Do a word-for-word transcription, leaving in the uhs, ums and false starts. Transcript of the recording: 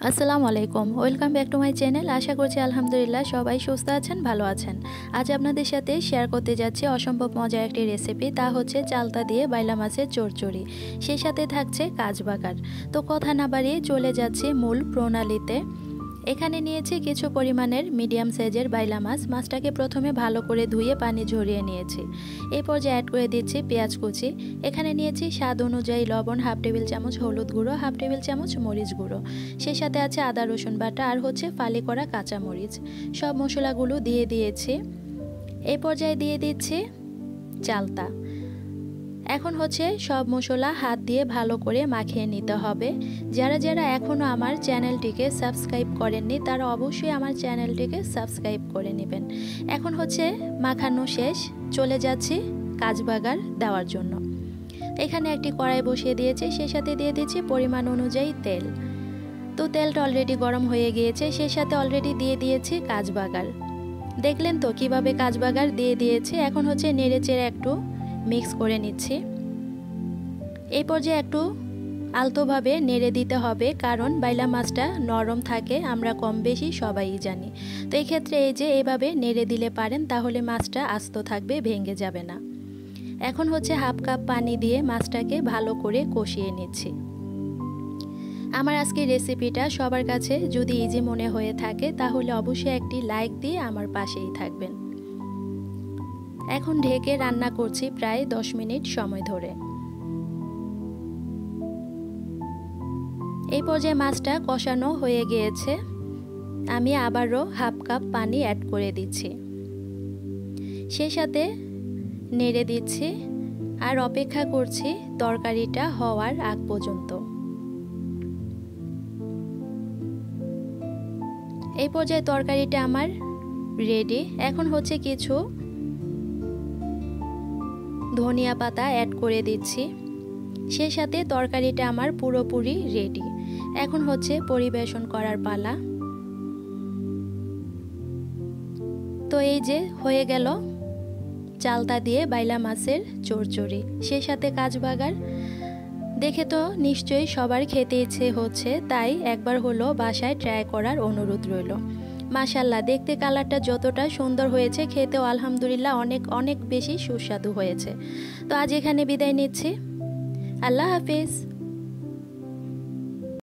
আসসালামু আলাইকুম, welcome back to my channel. আশা করছি আলহামদুলিল্লাহ সবাই সুস্থ আছেন, ভালো আছেন। আজ আপনাদের সাথে শেয়ার করতে যাচ্ছি অসম্ভব মজার একটি রেসিপি, তা হচ্ছে চালতা দিয়ে বাইলা মাছের চরচরি। সেই সাথে থাকছে কাজবাগার। তো কথা না বাড়িয়ে চলে যাচ্ছি মূল প্রণালীতে। এখানে নিয়েছি কিছু পরিমাণের মিডিয়াম সাইজের বাইলা মাছ। মাছটাকে প্রথমে ভালো করে ধুয়ে পানি ঝরিয়ে নিয়েছি। এই পর্যায়ে অ্যাড করে দিচ্ছি পেঁয়াজ কুচি। এখানে নিয়েছি স্বাদ অনুযায়ী লবণ, হাফ টেবিল চামচ হলুদ গুঁড়ো, হাফ টেবিল চামচ মরিচ গুঁড়ো। সেই সাথে আছে আদা রসুন বাটা আর হচ্ছে ফালি করা কাঁচা মরিচ। সব মশলাগুলো দিয়ে দিয়েছি। এই পর্যায়ে দিয়ে দিচ্ছি চালতা। এখন হচ্ছে সব মশলা হাত দিয়ে ভালো করে মাখিয়ে নিতে হবে। যারা যারা এখনও আমার চ্যানেলটিকে সাবস্ক্রাইব করেননি তারা অবশ্যই আমার চ্যানেলটিকে সাবস্ক্রাইব করে নেবেন। এখন হচ্ছে মাখানো শেষ, চলে যাচ্ছি কাজবাগার দেওয়ার জন্য। এখানে একটি কড়াই বসিয়ে দিয়েছি, সেই সাথে দিয়ে দিচ্ছি পরিমাণ অনুযায়ী তেল। তো তেলটা অলরেডি গরম হয়ে গিয়েছে, সেই সাথে অলরেডি দিয়ে দিয়েছি কাজবাগার। দেখলেন তো কিভাবে কাজবাগার দিয়ে দিয়েছি। এখন হচ্ছে নেড়ে চেড়ে একটু মিক্স করে নিচ্ছি। এই পর্যায়ে একটু আলতোভাবে নেড়ে দিতে হবে, কারণ বাইলা মাছটা নরম থাকে, আমরা কম বেশি সবাই জানি। তো এই ক্ষেত্রে এই যে এইভাবে নেড়ে দিলে পারেন, তাহলে মাছটা আস্ত থাকবে, ভেঙে যাবে না। এখন হচ্ছে হাফ কাপ পানি দিয়ে মাছটাকে ভালো করে কষিয়ে নিচ্ছি। আমার আজকের রেসিপিটা সবার কাছে যদি ইজি মনে হয়ে থাকে তাহলে অবশ্যই একটি লাইক দিয়ে আমার পাশেই থাকবেন। এখন ঢেকে রান্না করছি প্রায় দশ মিনিট সময় ধরে। এই পর্যায়ে মাছটা কষানো হয়ে গিয়েছে। আমি আবারও হাফ কাপ পানি অ্যাড করে দিচ্ছি। সেই সাথে নেড়ে দিচ্ছি আর অপেক্ষা করছি তরকারিটা হওয়ার আগ পর্যন্ত। এই পর্যায়ে তরকারিটা আমার রেডি। এখন হচ্ছে কিছু ধনিয়া পাতা অ্যাড করে দিচ্ছি। সেই সাথে তরকারিটা আমার পুরোপুরি রেডি। এখন হচ্ছে পরিবেশন করার পালা। তো এই যে হয়ে গেল চালতা দিয়ে বাইলা মাছের চরচরি, সেই সাথে কাজবাগার। দেখে তো নিশ্চয়ই সবার খেতে ইচ্ছে হচ্ছে, তাই একবার হলো বাসায় ট্রাই করার অনুরোধ রইল। মাশাআল্লাহ, দেখতে কালারটা যতটা সুন্দর হয়েছে, খেতেও আলহামদুলিল্লাহ অনেক অনেক বেশি সুস্বাদু হয়েছে। তো আজ এখানে বিদায় নিচ্ছি। আল্লাহ হাফেজ।